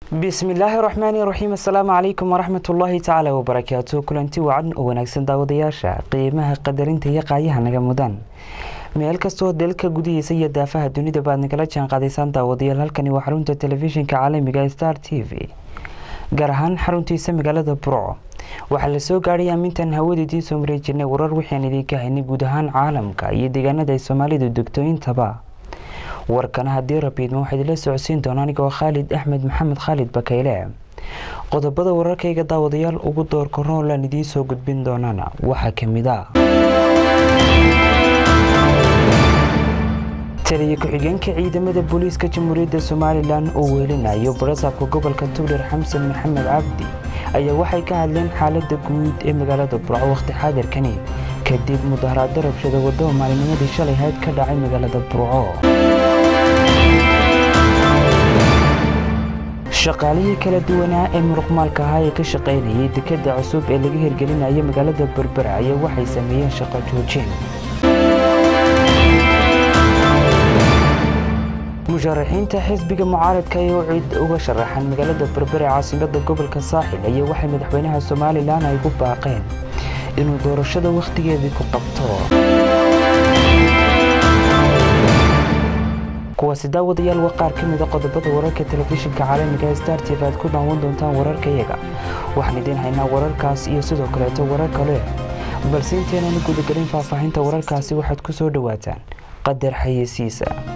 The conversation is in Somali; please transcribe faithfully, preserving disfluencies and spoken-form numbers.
بسم الله الرحمن الرحيم. السلام عليكم ورحمة الله تعالى وبركاته. كلنتي وعدن ونكسن داودياشا قيمها قدرين تيقايها نجمدان meel kastoo dalka gudihiisa iyo daafaha dunida baad nagala jaan qaadaysan daawadayaal halkani waa xarunta telefishinka caalamiga Star T V gaar ahaan xaruntiisa magaalada Burco waxa la soo gaaray amintan hawadii soo mareejinay warar wixii aan idinka haynay guud ahaan caalamka iyo deegaanada ay Soomaalidu degto intaba warkan hadii rabiidmo waxa la socodsiin doona aniga Khalid Ahmed Maxamed Khalid Bakayle qodobada wararkayga daawadayaal ugu door kornoo la nidii soo gudbin doonana waxa kamid ah taliye ku-xigeenka ciidamada booliiska Jamhuuriyadda Soomaaliland oo weelinayo barasaabka gobolka Tuulir Xamsan Maxamed Cabdi ayaa waxay ka hadleen xaaladda guud ee magaalada Burco waqti xaadirkani kadib mudaharaad rabshado wado maalinimadii shalay hayd ka dhacay magaalada Burco shaqaalihii kala duwanaa ee muruqmaalka ah ee ka shaqeynayay dekedda cusub ee laga hirgelinayo magaalada Berbera ayaa waxay sameeyeen shaqo joojin musharaxiinta xisbiga mucaaradka ee cid uga sharaxan magaalada Berbera caasimadda gobolka Saaxil ayaa waxay madaxweynaha Soomaaliland ay ku baaqeen inuu doorashada waqtigeedii ku qabto kuwaasi daawadayaal waqaar kamid ah qodobada wararka telefishinka caalamiga Star T V aad ku daawan doontaan wararkayaga waxaan idin haynaa wararkaas iyo sidoo kale warar kale balse inteenan guud galin faahfaahinta wararkaasi waxaad ku soo dhawaataan qadar xayeysiisa